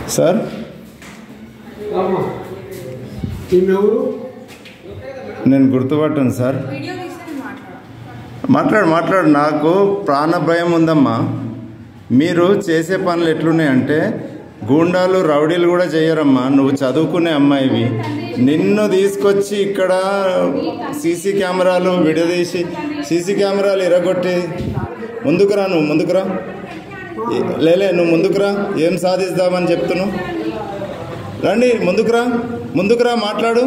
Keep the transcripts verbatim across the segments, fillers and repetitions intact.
Sir నేను గుర్తుపట్టాను sir. మాట్లాడు మాట్లాడు నాకు ప్రాణ భయం ఉందమ్మా. మీరు చేసే పనులు ఎట్లున్నాయంటే గూండాలు రౌడీలు కూడా చేయరమ్మా. నువ్వు చదువుకునే అమ్మాయివి. నిన్ను తీసుకొచ్చి ఇక్కడ సీసీ కెమెరాలు విడదీసి సీసీ కెమెరాలు ఎరగొట్టి ముందుకురా, నువ్వు ముందుకురా, లేలే నువ్వు ముందుకురా. ఏం సాధిస్తామని చెప్తున్నావు? రండి ముందుకురా, ముందుకురా మాట్లాడు.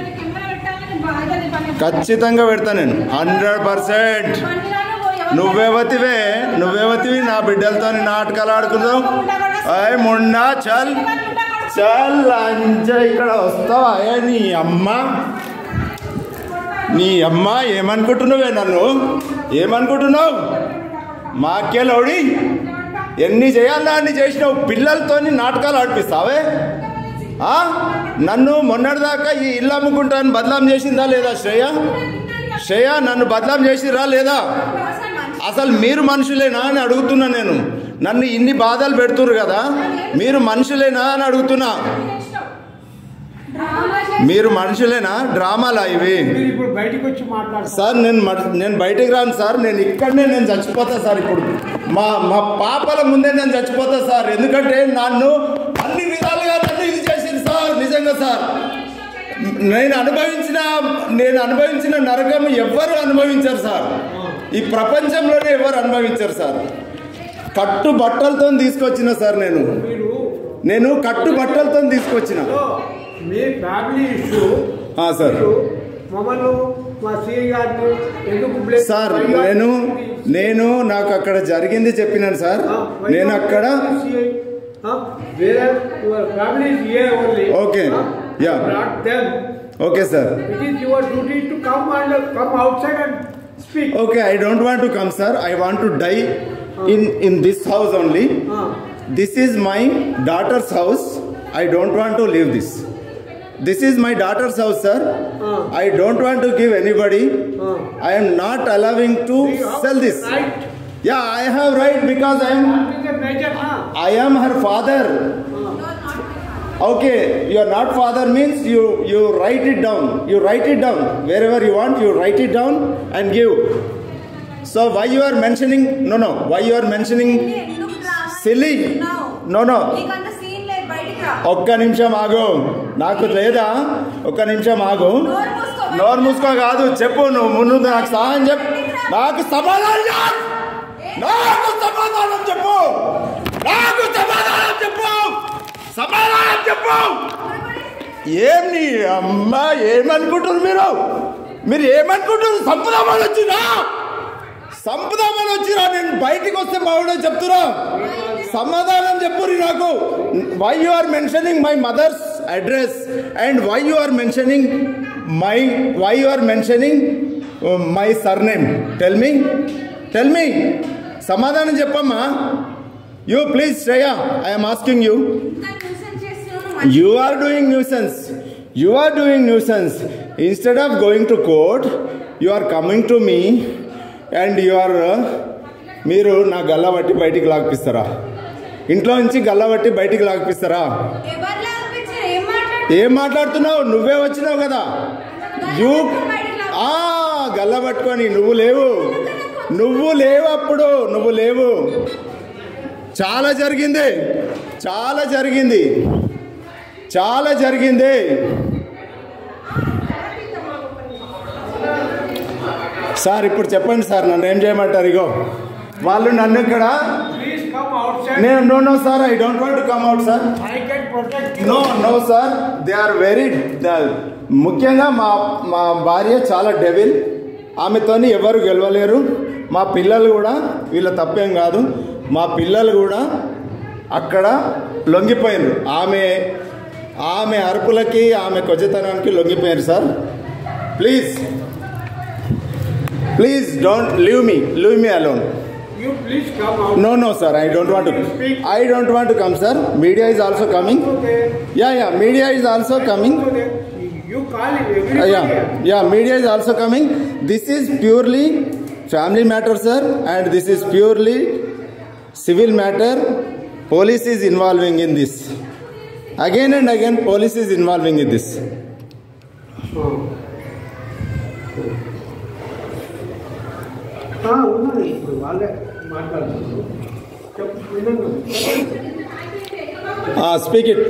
ఖచ్చితంగా పెడతా నేను హండ్రెడ్ పర్సెంట్. నువ్వేవతివే నువ్వేవతివి నా బిడ్డలతో నాటకాలు ఆడుకుందావు. అయ్య మొండా చల్ చల్ అంచ ఇక్కడ వస్తావా? నీ అమ్మ నీ అమ్మ ఏమనుకుంటున్నావే? నన్ను ఏమనుకుంటున్నావు? మాకేలోడి ఎన్ని చేయాలన్నా అన్ని చేసినావు. పిల్లలతో నాటకాలు ఆడిపిస్తావే. నన్ను మొన్నటిదాకా ఈ ఇల్లు అమ్ముకుంటాను బదలాం చేసిందా లేదా శ్రేయ? శ్రేయ నన్ను బదలాం చేసిరా లేదా? అసలు మీరు మనుషులేనా అని అడుగుతున్నా నేను. నన్ను ఇన్ని బాధలు పెడుతున్నారు కదా, మీరు మనుషులేనా అని అడుగుతున్నా. మీరు మనుషులేనా? డ్రామాలా ఇవి? సార్ నేను నేను బయటికి రాను సార్. నేను ఇక్కడనే నేను చచ్చిపోతా సార్. ఇప్పుడు మా మా పాపల ముందే నేను చచ్చిపోతా సార్. ఎందుకంటే నన్ను అన్ని విధాలుగా నన్ను ఇది చేసింది సార్. నిజంగా సార్ నేను అనుభవించిన నేను అనుభవించిన నరకం ఎవ్వరు అనుభవించారు సార్. ఈ ప్రపంచంలోనే ఎవరు అనుభవించారు సార్. కట్టు బట్టలతో తీసుకొచ్చిన సార్. నేను నేను కట్టు బట్టలతో తీసుకొచ్చిన సార్. సార్ నేను నేను నాకు అక్కడ జరిగింది చెప్పినాను సార్. నేను అక్కడ okay yeah okay sir. Okay I don't want to come sir. I want to die in in this house only. This is my daughter's house. I don't want to leave this. This is my daughter's house, sir. Uh, I don't want to give anybody. Uh, I am not allowing to sell this. Right. Yeah, I have right because I am. I am her father. Uh, okay, you are not father means you you write it down. You write it down wherever you want. You write it down and give. So why you are mentioning? No, no. Why you are mentioning? Silly. No, no. ఒక్క నిమిషం ఆగు. నాకు లేదా? ఒక్క నిమిషం ఆగు. నోరు మూసుకో కాదు, చెప్పు నువ్వు ముందు నాకు సహాయం చెప్పు. నాకు సమాధానం నాకు సమాధానం చెప్పు. నాకు సమాధానం చెప్పు. సమాధానం చెప్పు. ఏం నీ అమ్మ ఏమనుకుంటున్నారు మీరు? మీరు ఏమనుకుంటున్నారు? సంపుదామని వచ్చినా సంపుదామని వచ్చినా నేను బయటికి వస్తే బాగుండే చెప్తున్నా. సమాధానం చెప్పురి నాకు. Why you are mentioning my mother's address and why you are mentioning my why you are mentioning my surname? Tell me tell me సమాధానం చెప్పమ్మా. You please Shreya, I'm asking you. You are doing nuisance. You are doing nuisance. Instead of going to court you are coming to me and you are మీరు నా గల్లా బట్టి బయటికి లాగిపిస్తారా? ఇంట్లో నుంచి గల్లా బట్టి బయటికి లాగిపిస్తారా? ఏం మాట్లాడుతున్నావు? నువ్వే వచ్చినావు కదా. యూ గల్లా పట్టుకొని. నువ్వు లేవు, నువ్వు లేవు అప్పుడు. నువ్వు లేవు. చాలా జరిగింది, చాలా జరిగింది, చాలా జరిగింది. సార్ ఇప్పుడు చెప్పండి సార్, నన్ను ఏం చేయమంటారు? ఇగో వాళ్ళు నన్ను ఇక్కడ నేను no no sir I don't want to come out sir. No no sir they are very ముఖ్యంగా మా మా భార్య చాలా డెవిల్. ఆమెతోని ఎవరు గెలవలేరు. మా పిల్లలు కూడా వీళ్ళ తప్పేం కాదు. మా పిల్లలు కూడా అక్కడ లొంగిపోయినారు. ఆమె ఆమె అరుపులకి ఆమె కొజ్జతనానికి లొంగిపోయారు sir. Please please don't leave me leave me alone. You please come out. No, no, sir. I don't want to. I don't want to come, sir. Media is also coming. Okay. Yeah, yeah. Media is also coming. You call it everybody. Uh, yeah, yeah. Media is also coming. This is purely family matter, sir, and this is purely civil matter. Police is involving in this. Again and again, police is involving in this. Ah, speak it.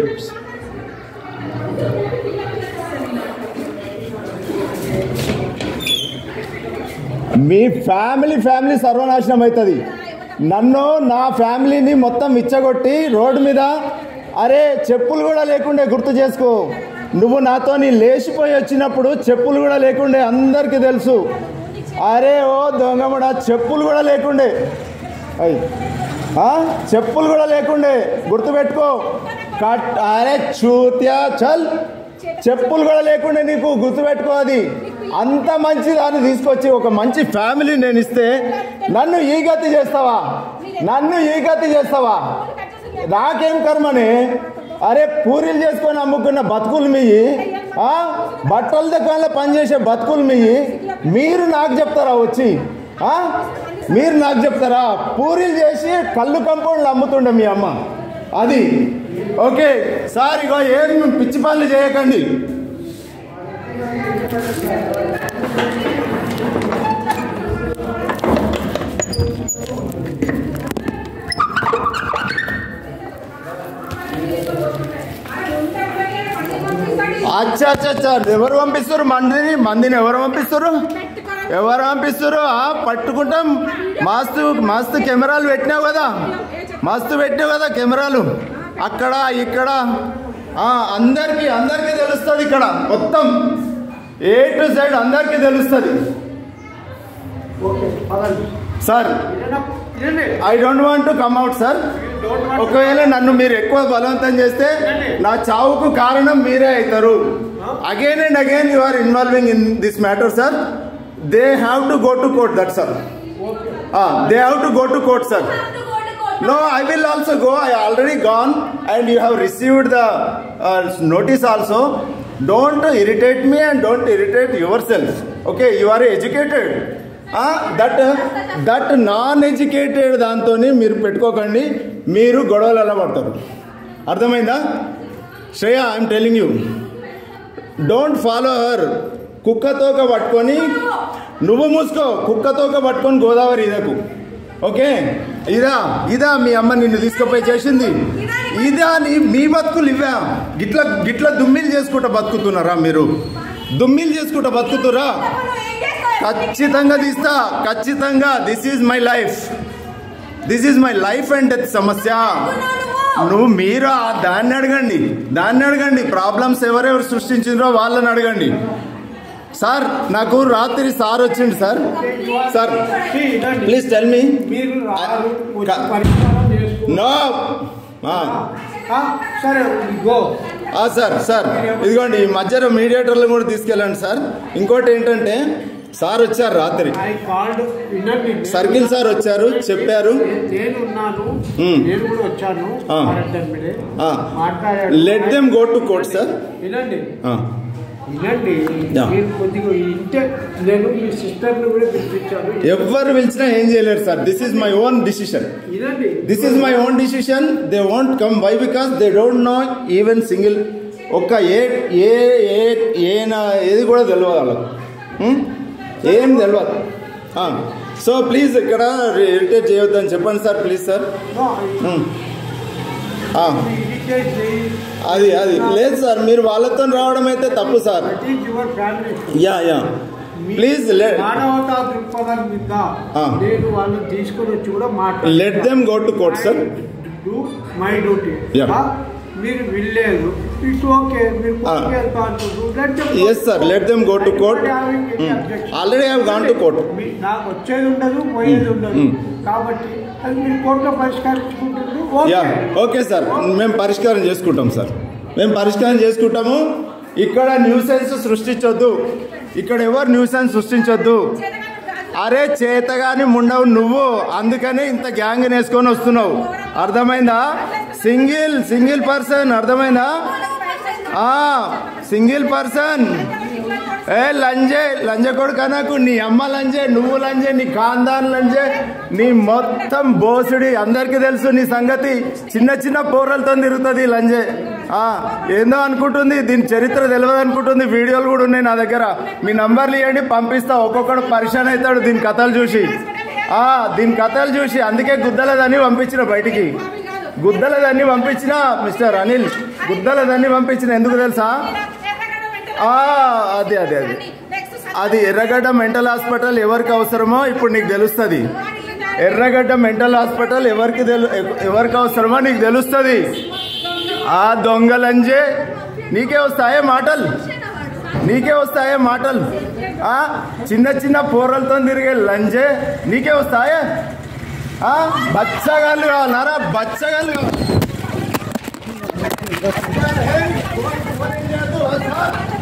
మీ family family సర్వనాశనం అవుతుంది. నన్ను నా ఫ్యామిలీని మొత్తం ఇచ్చగొట్టి road మీద అరే చెప్పులు కూడా లేకుండే గుర్తు చేసుకో. నువ్వు నాతో లేచిపోయి వచ్చినప్పుడు చెప్పులు కూడా లేకుండే అందరికీ తెలుసు. అరే ఓ దొంగముడా చెప్పులు కూడా లేకుండే, అయ్యి చెప్పులు కూడా లేకుండే గుర్తుపెట్టుకో. కట్ అరే చూత్యా చల్ చెప్పులు కూడా లేకుండే నీకు గుర్తుపెట్టుకో. అది అంత మంచి దాన్ని తీసుకొచ్చి ఒక మంచి ఫ్యామిలీ నేను ఇస్తే నన్ను ఈ గతి చేస్తావా? నన్ను ఈ గతి చేస్తావా? నాకేం కర్మని? అరే పూరీలు చేసుకొని అమ్ముకున్న బతుకులు మీయి, బట్టల దుకాణంలో పనిచేసే బతుకులు మీయి, మీరు నాకు చెప్తారా వచ్చి? మీరు నాకు చెప్తారా? పూరీలు చేసి కళ్ళు కంపౌండ్లు అమ్ముతుండే మీ అమ్మ. అది ఓకే సార్, ఇగో ఏం పిచ్చి పనులు చేయకండి. అచ్చా అచ్చా అచ్చా ఎవరు పంపిస్తారు మందిని? మందిని ఎవరు పంపిస్తారు? ఎవరు పంపిస్తారు? పట్టుకుంటాం. మస్తు మస్తు కెమెరాలు పెట్టినావు కదా, మస్తు పెట్టావు కదా కెమెరాలు అక్కడ ఇక్కడ. అందరికీ అందరికీ తెలుస్తుంది ఇక్కడ మొత్తం ఏ టు సైడ్ అందరికీ తెలుస్తుంది. Sir I don't want to come out sir. ఒకవేళ నన్ను మీరు ఎక్కువ బలవంతం చేస్తే నా చావుకు కారణం మీరే అవుతారు. Again and again you are involving in this matter sir. They have to go to court that sir. They have to go to court sir. No, I will also go. I already gone and you have received the uh, notice also. Don't irritate me and don't irritate yourself. Okay, you are educated. Uh, that uh, that non-educated దాంతోని మీరు పెట్టుకోకండి, మీరు గొడవలలో పడతారు. అర్థమైందా? Shreya, I'm telling you, don't follow her. కుక్కతోక పట్టుకొని నువ్వు మూసుకో, కుక్కతోక పట్టుకొని గోదావరి ఇదకు. ఓకే, ఇదా ఇదా మీ అమ్మ నిన్ను తీసుకుపోయి చేసింది? ఇదా నీ మీ బతుకులు ఇవా? గిట్ల గిట్ల దుమ్మిలు చేసుకుంటా బతుకుతున్నారా మీరు? దుమ్మిలు చేసుకుంటా బతుకుతురా? ఖచ్చితంగా తీస్తా, ఖచ్చితంగా. This is my life, this is my life and death సమస్య. నువ్వు మీరు దాన్ని అడగండి, దాన్ని అడగండి. ప్రాబ్లమ్స్ ఎవరెవరు సృష్టించిండ్రో వాళ్ళని అడగండి. సార్ నాకు రాత్రి సార్ వచ్చిండు sir. Sir please tell me. No sir, sir ఇదిగోండి ఈ మధ్యలో మీడియేటర్లు కూడా తీసుకెళ్ళండి సార్. ఇంకోటి ఏంటంటే సార్ వచ్చారు రాత్రి, సర్కిల్ సార్ వచ్చారు, చెప్పారు. Let them go to court sir. ఎవరు పిలిచినా ఏం చేయలేరు sir. This is my own decision, this is my own decision. They won't come. Why? Because they don't know even single ఒక్క ఏ ఏ ఏనా ఏది కూడా తెలియదు వాళ్ళకు, ఏం తెలియదు. సో ప్లీజ్ ఇక్కడ ఇరిటేట్ చేయొద్దని చెప్పండి సార్, ప్లీజ్ సార్. అది అది లేదు సార్, మీరు వాళ్ళతో రావడం అయితే తప్పు sir. Yeah yeah please let them go to court sir. My duty. మీరు వెళ్ళలేదు, it's okay. Yes sir, let them go to court. Already have gone to court. నాకు వచ్చేది ఉండదు, పోయేది ఉండదు, కాబట్టి అది మీరు కోర్టులో పరిష్కరించుకుంటారు. యా ఓకే సార్, మేము పరిష్కారం చేసుకుంటాం సార్, మేము పరిష్కారం చేసుకుంటాము. ఇక్కడ న్యూసెన్స్ సృష్టించొద్దు, ఇక్కడ ఎవరు న్యూసెన్స్ సృష్టించొద్దు. అరే చేతగాని ముండవు నువ్వు, అందుకనే ఇంత గ్యాంగ్ వేసుకొని వస్తున్నావు. అర్థమైందా? సింగిల్ సింగిల్ పర్సన్, అర్థమైందా? Single person. ఏ లంజే లంజ కొడుక నాకు నీ అమ్మ లంజే నువ్వు లంజే నీ ఖాందాన్ లంజే నీ మొత్తం బోసుడి అందరికి తెలుసు నీ సంగతి చిన్న చిన్న పోరలతో తిరుగుతుంది లంజే ఆ ఏందో అనుకుంటుంది దీని చరిత్ర తెలియదు అనుకుంటుంది వీడియోలు కూడా ఉన్నాయి నా దగ్గర మీ నంబర్లు ఇవ్వండి పంపిస్తా ఒక్కొక్కడు పరిశాన్ అవుతాడు దీని కథలు చూసి ఆ దీని కథలు చూసి అందుకే గుద్దలదని పంపించిన బయటికి గుద్దలదాన్ని పంపించిన మిస్టర్ అనిల్ గుద్దలదాన్ని పంపించిన ఎందుకు తెలుసా అదే అదే అదే అది ఎర్రగడ్డ మెంటల్ హాస్పిటల్ ఎవరికి అవసరమో ఇప్పుడు నీకు తెలుస్తుంది ఎర్రగడ్డ మెంటల్ హాస్పిటల్ ఎవరికి ఎవరికి అవసరమో నీకు తెలుస్తుంది ఆ దొంగలంజే నీకే వస్తాయే మాటలు నీకే వస్తాయే మాటలు ఆ చిన్న చిన్న పోరలతో తిరిగే లంజే నీకే వస్తాయే బచ్చగాళ్ళు కావాలరా బచ్చగాళ్ళు కావాలి